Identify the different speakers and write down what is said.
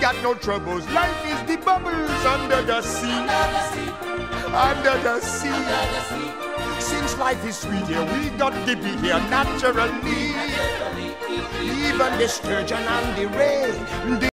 Speaker 1: got no troubles. Life is the bubbles under the sea. Under the sea. Since life is sweet here, we got to be here naturally. Even the sturgeon and the ray.